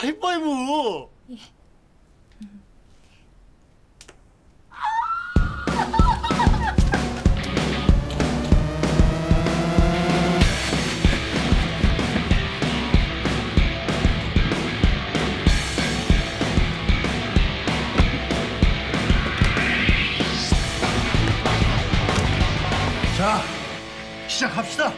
하이파이브. 예. 자, 시작합시다.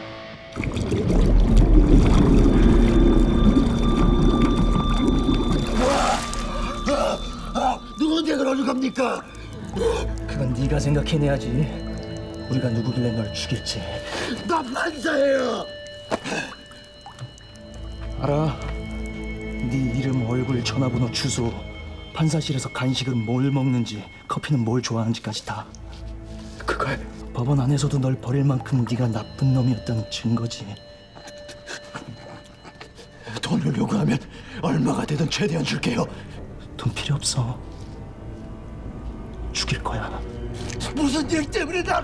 누군데 그러는 겁니까? 그건 네가 생각해내야지. 우리가 누구길래 널 죽일지. 나 판사예요. 알아. 네 이름, 얼굴, 전화번호, 주소, 판사실에서 간식은 뭘 먹는지, 커피는 뭘 좋아하는지까지 다. 그걸 법원 안에서도 널 버릴 만큼 네가 나쁜 놈이었다는 증거지. 돈을 요구하면 얼마가 되든 최대한 줄게요. 돈 필요 없어. 죽일 거야. 무슨 일 때문에 나...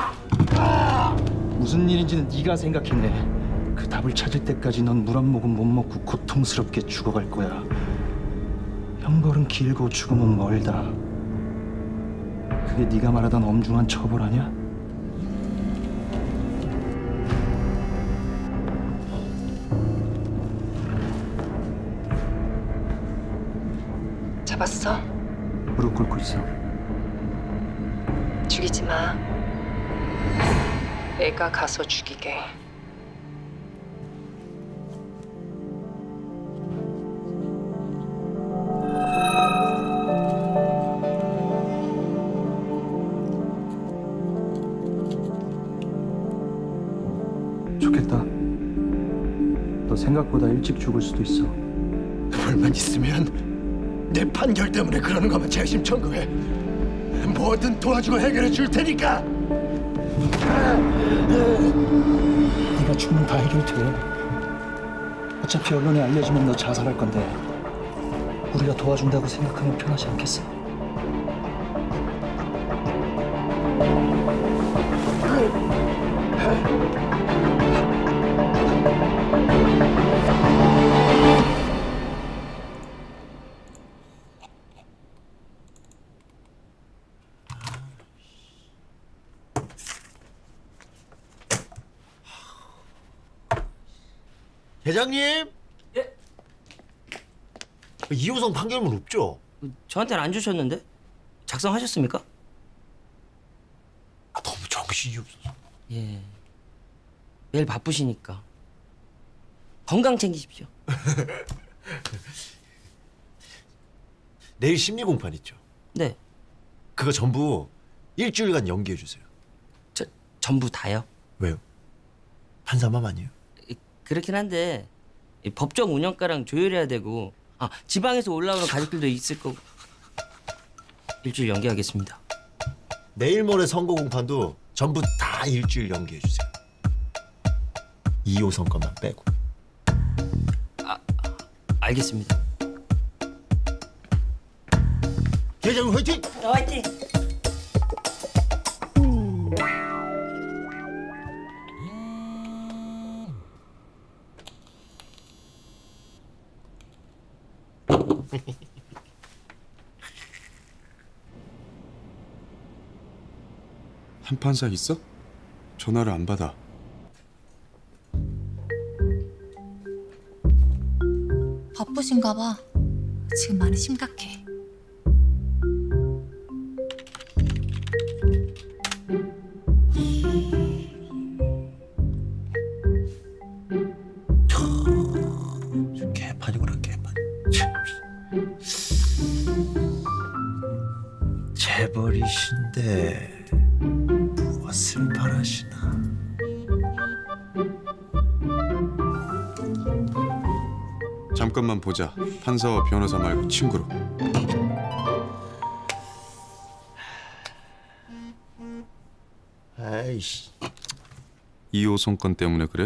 무슨 일인지는 네가 생각해내. 그 답을 찾을 때까지 넌 물 한 모금 못 먹고 고통스럽게 죽어갈 거야. 형벌은 길고 죽음은 멀다. 그게 네가 말하던 엄중한 처벌 아니야? 잡았어? 무릎 꿇고 있어. 죽이지 마. 내가 가서 죽이게. 좋겠다. 너 생각보다 일찍 죽을 수도 있어. 불만 있으면 내 판결 때문에 그러는 거면 재심 청구해. 뭐든 도와주고 해결해 줄 테니까. 네가 죽으면 다 해결돼. 어차피 언론에 알려지면 너 자살할 건데 우리가 도와준다고 생각하면 편하지 않겠어? 대장님? 예? 이호성 판결문 없죠? 저한테는 안 주셨는데? 작성하셨습니까? 너무 정신이 없어서. 예. 매일 바쁘시니까. 건강 챙기십시오. 내일 심리 공판 있죠? 네. 그거 전부 일주일간 연기해 주세요. 전부 다요? 왜요? 판사맘 아니에요? 그렇긴 한데 이 법정 운영가랑 조율해야 되고 지방에서 올라오는 가족들도 있을 거고. 일주일 연기하겠습니다. 내일 모레 선고 공판도 전부 다 일주일 연기해 주세요. 이호성 것만 빼고. 알겠습니다. 대장님 화이팅! 화이팅! 한 판사 있어? 전화를 안 받아. 바쁘신가 봐. 지금 많이 심각해. 개판이구나 개판. 재벌이신데 무엇을 바라시나. 잠깐만 보자. 판사와 변호사 말고 친구로. 아이씨. 이호성 건 때문에 그래?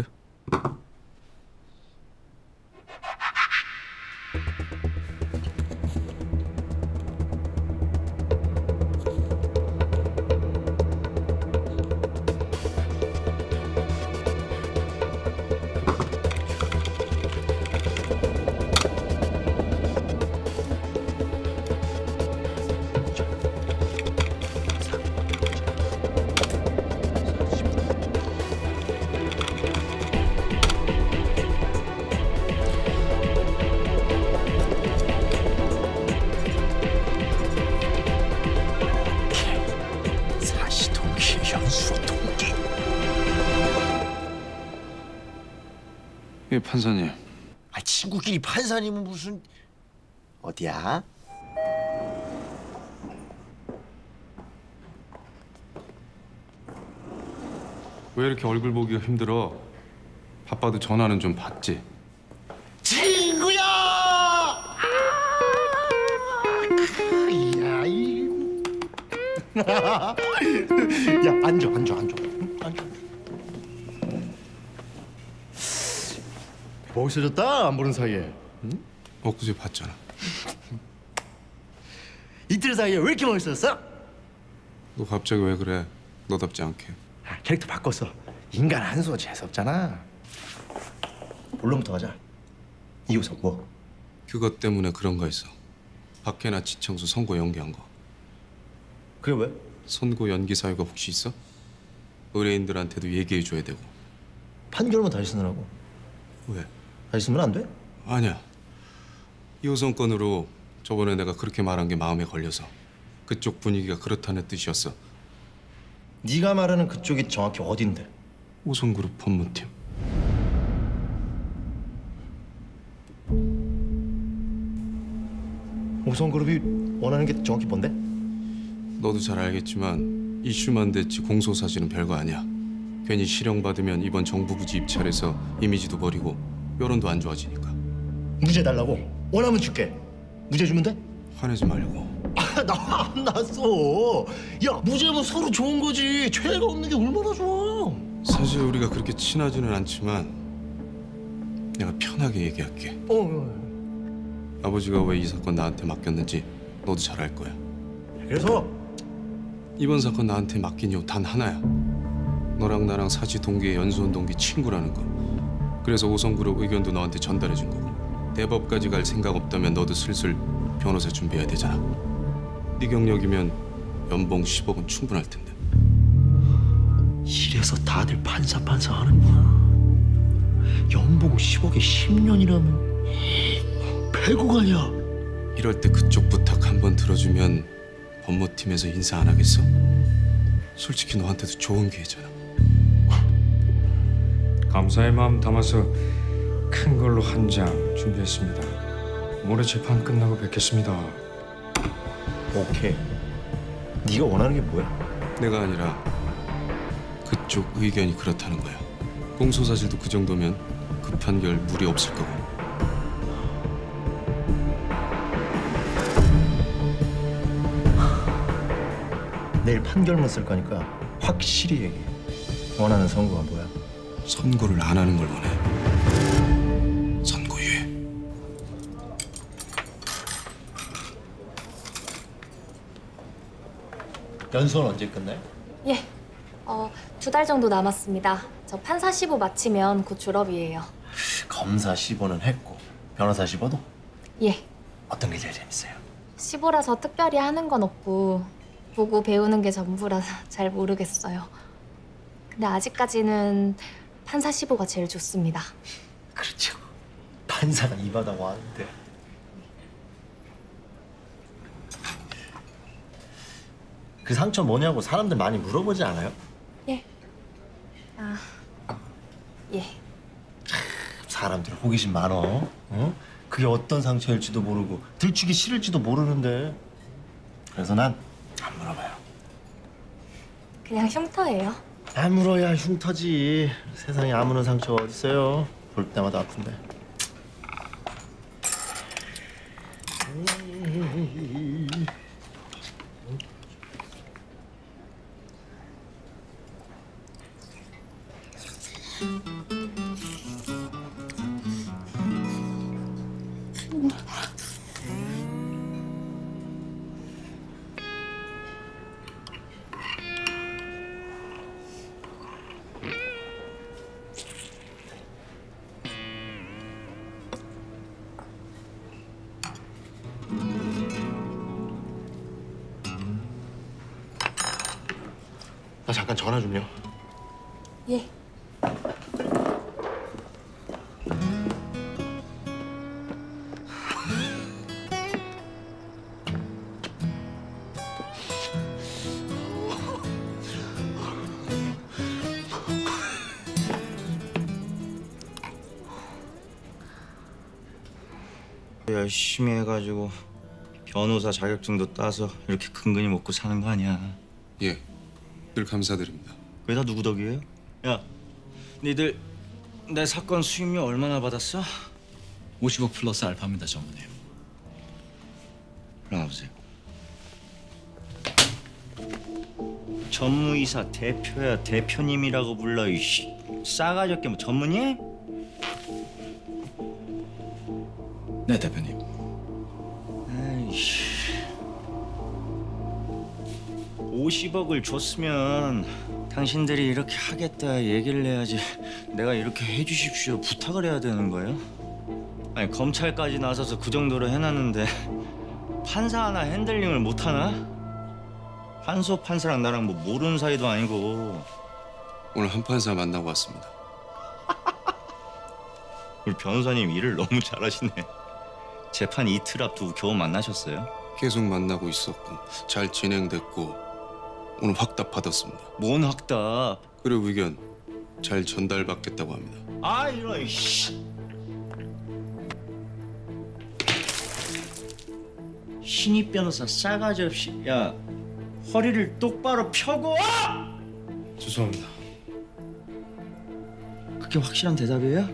예, 판사님. 아, 친구끼리 판사님은 무슨 어디야? 왜 이렇게 얼굴 보기가 힘들어? 바빠도 전화는 좀 받지. 친구야! 야, 야, 앉아. 멋있어졌다, 안 보는 사이에. 엊그제 봤잖아. 이틀 사이에 왜 이렇게 멋있어졌어? 너 갑자기 왜 그래? 너답지 않게. 아, 캐릭터 바꿨어. 인간 한수가 재수없잖아. 본론부터 가자. 이호석 뭐? 그것 때문에 그런가 했어. 박해나 지창수 선고 연기한 거. 그게 왜? 선고 연기 사유가 혹시 있어? 의뢰인들한테도 얘기해줘야 되고. 판결만 다시 쓰느라고. 왜? 다시 쓰면 안 돼? 아니야. 이호선 건으로 저번에 내가 그렇게 말한 게 마음에 걸려서 그쪽 분위기가 그렇다는 뜻이었어. 네가 말하는 그쪽이 정확히 어딘데? 오성그룹 법무팀. 오성그룹이 원하는 게 정확히 뭔데? 너도 잘 알겠지만 이슈만 됐지 공소사실은 별거 아니야. 괜히 실형받으면 이번 정부 부지 입찰에서 이미지도 버리고 여론도 안 좋아지니까. 무죄 달라고? 원하면 줄게. 무죄 주면 돼? 화내지 말고. 아, 나 안 났어. 야, 무죄면 서로 좋은 거지. 죄가 없는 게 얼마나 좋아. 사실 우리가 그렇게 친하지는 않지만 내가 편하게 얘기할게. 아버지가 왜 이 사건 나한테 맡겼는지 너도 잘 알 거야. 그래서 이번 사건 나한테 맡긴 이유 단 하나야. 너랑 나랑 사지 동기의 연수원 동기 친구라는 거. 그래서 오성그룹 의견도 너한테 전달해 준 거고. 대법까지 갈 생각 없다면 너도 슬슬 변호사 준비해야 되잖아. 네 경력이면 연봉 10억은 충분할 텐데. 이래서 다들 판사 하는구나. 연봉 10억에 10년이라면 배구가 아니야. 이럴 때 그쪽 부탁 한번 들어주면 법무팀에서 인사 안 하겠어? 솔직히 너한테도 좋은 기회잖아. 감사의 마음 담아서 큰 걸로 한 장 준비했습니다. 모레 재판 끝나고 뵙겠습니다. 오케이. 네가 원하는 게 뭐야? 내가 아니라 그쪽 의견이 그렇다는 거야. 공소사실도 그 정도면 그 판결 무리 없을 거고. 내일 판결문 쓸 거니까 확실히 얘기해. 원하는 선고가 뭐야? 선고를 안 하는 걸 원해. 선고유예. 연수원 언제 끝나요? 예. 2달 정도 남았습니다. 저 판사 시보 마치면 곧 졸업이에요. 검사 15는 했고 변호사 15도? 예. 어떤 게 제일 재밌어요? 시보라서 특별히 하는 건 없고 보고 배우는 게 전부라 잘 모르겠어요. 근데 아직까지는 판사 시보가 제일 좋습니다. 그렇죠. 판사가 이 바다 왔는데. 그 상처 뭐냐고 사람들 많이 물어보지 않아요? 예. 예. 사람들 호기심 많어. 어? 그게 어떤 상처일지도 모르고 들추기 싫을지도 모르는데. 그래서 난 안 물어봐요. 그냥 흉터예요. 안 물어야 흉터지. 세상에 아무런 상처가 어딨어요. 볼 때마다 아픈데. 나 잠깐 전화 좀요. 예. 열심히 해가지고 변호사 자격증도 따서 이렇게 근근히 먹고 사는 거 아니야. 예, 늘 감사드립니다. 왜 다 누구 덕이에요? 야, 니들 내 사건 수임료 얼마나 받았어? 50억 플러스 알파입니다, 전무님. 일어나보세요. 전무이사 대표야 대표님이라고 불러. 이씨 싸가지 없게 뭐 전무님? 네, 대표님. 아이씨 50억을 줬으면 당신들이 이렇게 하겠다 얘기를 해야지 내가 이렇게 해주십시오 부탁을 해야 되는 거예요? 아니 검찰까지 나서서 그 정도로 해놨는데 판사 하나 핸들링을 못하나? 한소 판사랑 나랑 뭐 모르는 사이도 아니고. 오늘 한 판사 만나고 왔습니다. 우리 변호사님 일을 너무 잘하시네. 재판 이틀 앞두고 겨우 만나셨어요? 계속 만나고 있었고 잘 진행됐고 오늘 확답 받았습니다. 뭔 확답? 그리고 의견 잘 전달받겠다고 합니다. 아 이런 이씨. 신입 변호사 싸가지 없이. 야 허리를 똑바로 펴고. 죄송합니다. 그게 확실한 대답이에요?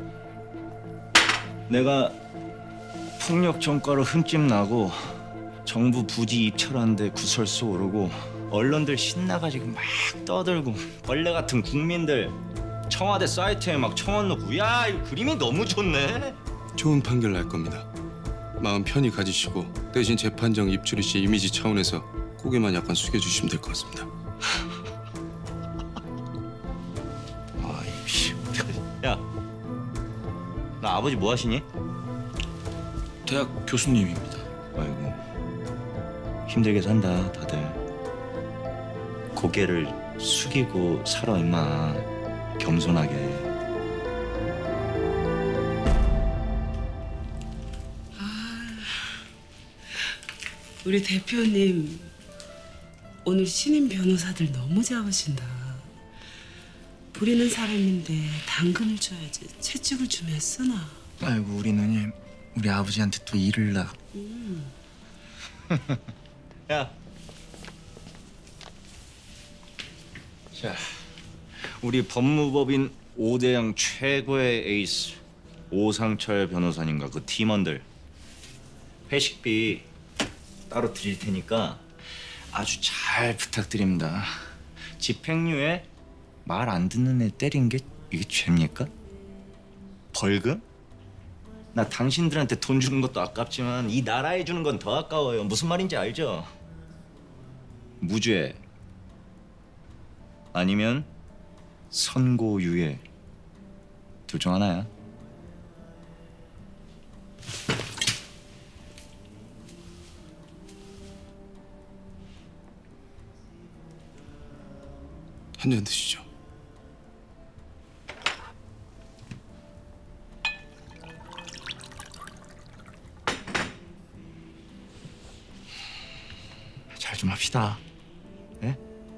내가 폭력 전과로 흠집 나고 정부 부지 입찰하는데 구설수 오르고 언론들 신나가지고 막 떠들고 벌레 같은 국민들 청와대 사이트에 막 청원 넣고. 야 이 그림이 너무 좋네. 좋은 판결 날 겁니다. 마음 편히 가지시고 대신 재판정 입주리 씨 이미지 차원에서 고개만 약간 숙여주시면 될 것 같습니다. 아이씨. 야, 나 아버지 뭐 하시니? 대학 교수님입니다. 아이고 힘들게 산다 다들. 고개를 숙이고 살아 임마. 겸손하게. 우리 대표님 오늘 신임 변호사들 너무 잡으신다. 부리는 사람인데 당근을 줘야지 채찍을 주면 쓰나. 아이고 우리 누님, 우리 아버지한테 또 일을 나. 야. 자, 우리 법무법인 5대양 최고의 에이스 오상철 변호사님과 그 팀원들 회식비 따로 드릴 테니까 아주 잘 부탁드립니다. 집행유예 말 안 듣는 애 때린 게 이게 죄입니까? 벌금? 나 당신들한테 돈 주는 것도 아깝지만 이 나라에 주는 건 더 아까워요. 무슨 말인지 알죠? 무죄 아니면 선고유예 둘 중 하나야. 한 잔 드시죠. 잘 좀 합시다. 예?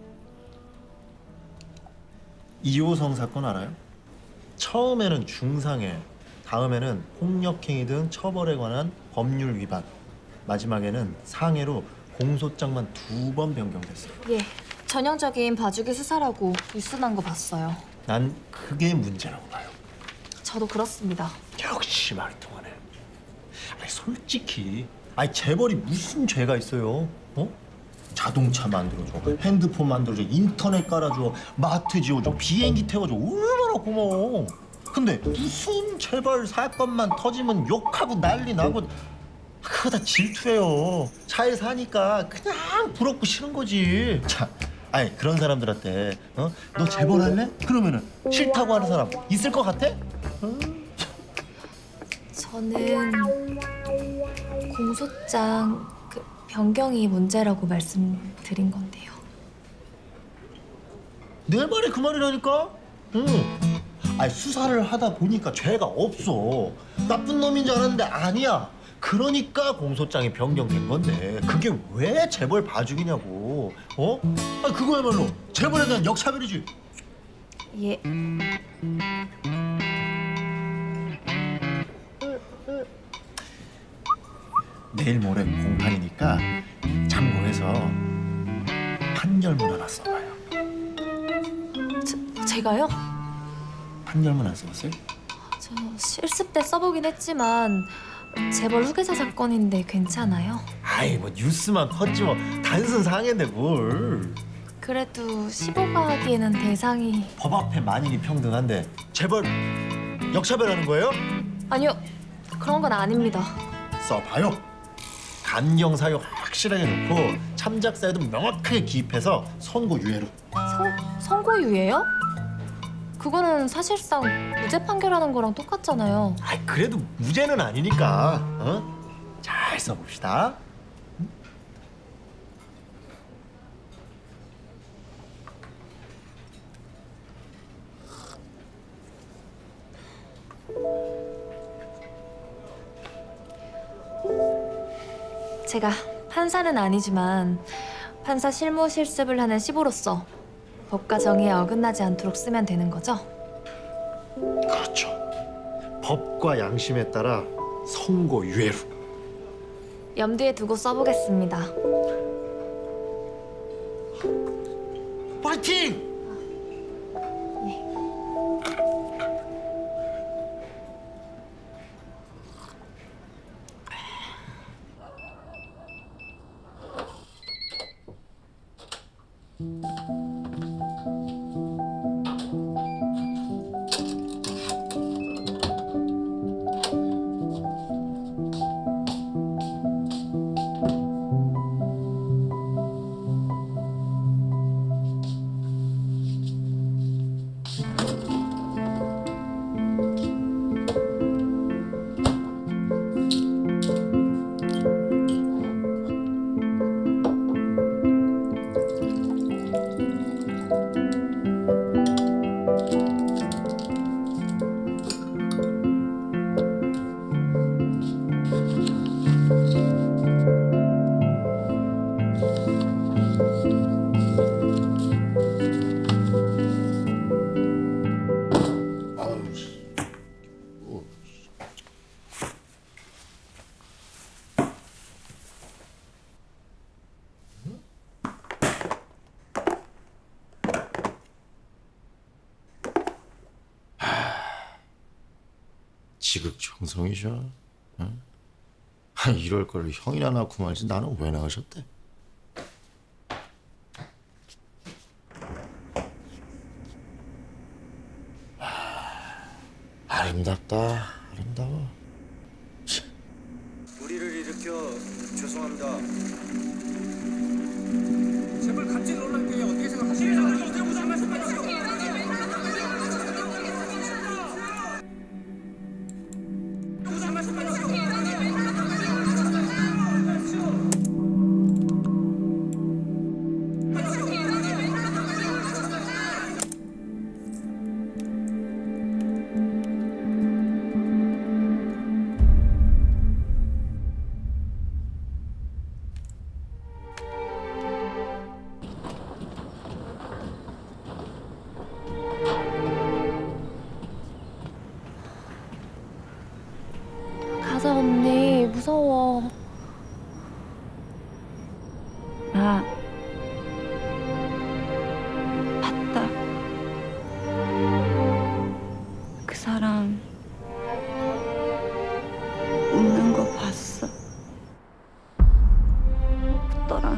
이호성 사건 알아요? 처음에는 중상해, 다음에는 폭력행위 등 처벌에 관한 법률 위반, 마지막에는 상해로 공소장만 2번 변경됐어요. 예, 전형적인 봐주기 수사라고 뉴스 난 거 봤어요. 난 그게 문제라고 봐요. 저도 그렇습니다. 역시 말이 통하네. 아니 솔직히, 아니 재벌이 무슨 죄가 있어요? 어? 자동차 만들어줘, 핸드폰 만들어줘, 인터넷 깔아줘, 마트 지어줘, 비행기 태워줘, 얼마나 고마워. 근데 무슨 재벌 사건만 터지면 욕하고 난리 나고, 그거 다 질투예요. 잘 사니까 그냥 부럽고 싫은 거지. 자, 아니 그런 사람들한테 너 재벌 할래? 그러면은 싫다고 하는 사람 있을 것 같아? 저는 공소장 변경이 문제라고 말씀드린 건데요. 내 말이 그 말이라니까? 응. 아니 수사를 하다 보니까 죄가 없어. 나쁜 놈인 줄 알았는데 아니야. 그러니까 공소장이 변경된 건데 그게 왜 재벌 봐주기냐고. 어? 아니 그거야말로 재벌에 대한 역차별이지. 예. 내일 모레 공판이니까 참고해서 판결문 하나 써봐요. 제가요? 판결문 안 써봤어요? 저 실습 때 써보긴 했지만 재벌 후계자 사건인데 괜찮아요? 아이 뭐 뉴스만 컸지 뭐 단순 상해인데 뭘. 그래도 15가 하기에는 대상이... 법 앞에 만인이 평등한데 재벌 역차별하는 거예요? 아니요, 그런 건 아닙니다. 써봐요. 감경 사유 확실하게 놓고 참작 사유도 명확하게 기입해서 선고 유예로. 선고유예요? 그거는 사실상 무죄 판결하는 거랑 똑같잖아요. 아 그래도 무죄는 아니니까. 어? 잘 써봅시다. 제가 판사는 아니지만 판사 실무 실습을 하는 시보로서 법과 정의에 어긋나지 않도록 쓰면 되는 거죠? 그렇죠. 법과 양심에 따라 선고 유예로. 염두에 두고 써보겠습니다. 파이팅! 지극정성이셔. 응? 이럴 걸 형이나 낳고 말지 나는 왜 낳으셨대? 아름답다. 아름다워. 우리를 일으켜 죄송합니다. 재벌 갑질 논란에 대해 어떻게 생각하십니까? 어떻게 무슨 말씀하시죠? 무슨 말씀하시죠? 가자 언니, 무서워. 나 봤다. 그 사람 웃는 거 봤어. 웃더라.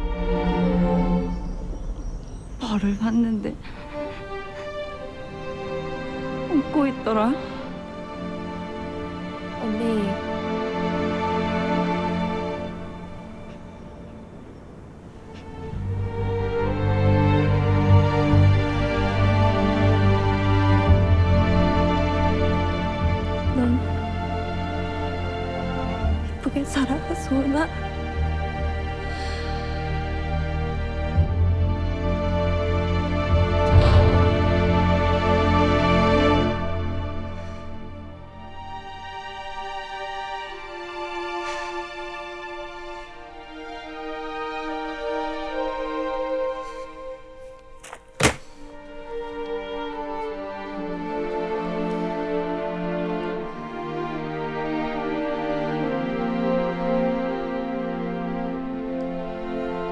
벌을 받는데 웃고 있더라. 언니, 넌 예쁘게 살아, 소은아.